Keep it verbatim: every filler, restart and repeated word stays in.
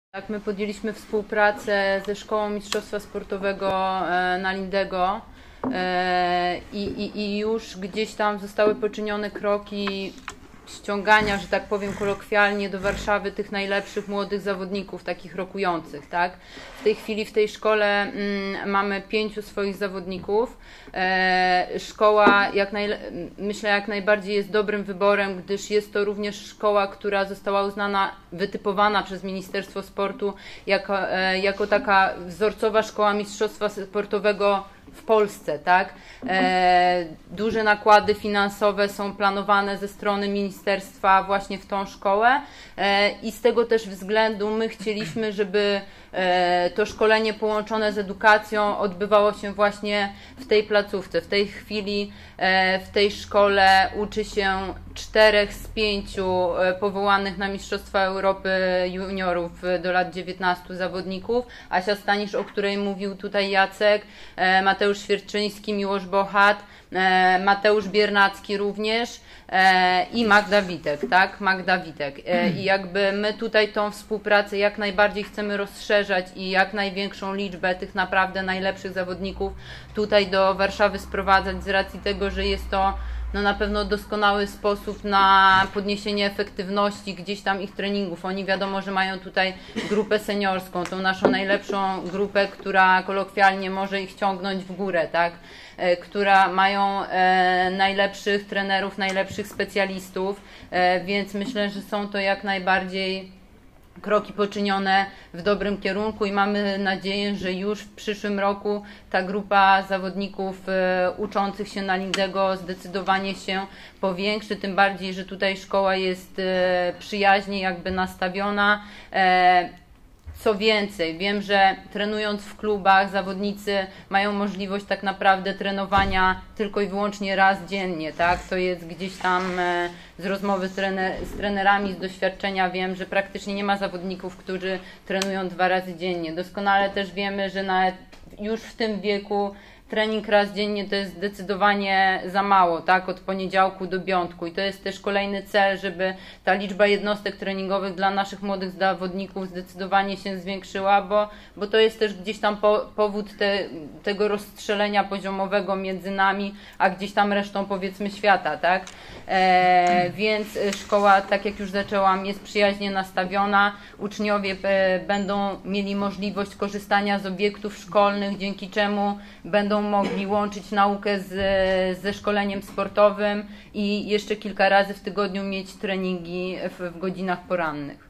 Tak, my podjęliśmy współpracę ze Szkołą Mistrzostwa Sportowego na Lindego i, i, i już gdzieś tam zostały poczynione kroki ściągania, że tak powiem kolokwialnie, do Warszawy tych najlepszych młodych zawodników, takich rokujących, tak? W tej chwili w tej szkole mm, mamy pięciu swoich zawodników. E, szkoła, jak naj, myślę, jak najbardziej jest dobrym wyborem, gdyż jest to również szkoła, która została uznana, wytypowana przez Ministerstwo Sportu jako, e, jako taka wzorcowa szkoła mistrzostwa sportowego w Polsce, tak? E, duże nakłady finansowe są planowane ze strony ministerstwa właśnie w tą szkołę e, i z tego też względu my chcieliśmy, żeby e, to szkolenie połączone z edukacją odbywało się właśnie w tej placówce. W tej chwili e, w tej szkole uczy się czterech z pięciu e, powołanych na Mistrzostwa Europy juniorów do lat dziewiętnastu zawodników. Asia Stanisz, o której mówił tutaj Jacek, e, Mateusz Świerczyński, Miłosz Bochat, e, Mateusz Biernacki również e, i Magda Witek, tak? Magda Witek. E, I jakby my tutaj tą współpracę jak najbardziej chcemy rozszerzać i jak największą liczbę tych naprawdę najlepszych zawodników tutaj do Warszawy sprowadzać z racji tego, że jest to no na pewno doskonały sposób na podniesienie efektywności gdzieś tam ich treningów. Oni wiadomo, że mają tutaj grupę seniorską, tą naszą najlepszą grupę, która kolokwialnie może ich ciągnąć w górę, tak? E, która mają e, najlepszych trenerów, najlepszych specjalistów, e, więc myślę, że są to jak najbardziej kroki poczynione w dobrym kierunku i mamy nadzieję, że już w przyszłym roku ta grupa zawodników e, uczących się na Lindego zdecydowanie się powiększy, tym bardziej, że tutaj szkoła jest e, przyjaźnie jakby nastawiona. E, Co więcej, wiem, że trenując w klubach zawodnicy mają możliwość tak naprawdę trenowania tylko i wyłącznie raz dziennie, tak? To jest gdzieś tam e, z rozmowy z, trener, z trenerami, z doświadczenia wiem, że praktycznie nie ma zawodników, którzy trenują dwa razy dziennie. Doskonale też wiemy, że nawet już w tym wieku trening raz dziennie to jest zdecydowanie za mało, tak, od poniedziałku do piątku i to jest też kolejny cel, żeby ta liczba jednostek treningowych dla naszych młodych zawodników zdecydowanie się zwiększyła, bo, bo to jest też gdzieś tam po, powód te, tego rozstrzelenia poziomowego między nami, a gdzieś tam resztą powiedzmy świata, tak, e, więc szkoła, tak jak już zaczęłam, jest przyjaźnie nastawiona, uczniowie e, będą mieli możliwość korzystania z obiektów szkolnych, dzięki czemu będą mogli łączyć naukę z, ze szkoleniem sportowym i jeszcze kilka razy w tygodniu mieć treningi w, w godzinach porannych.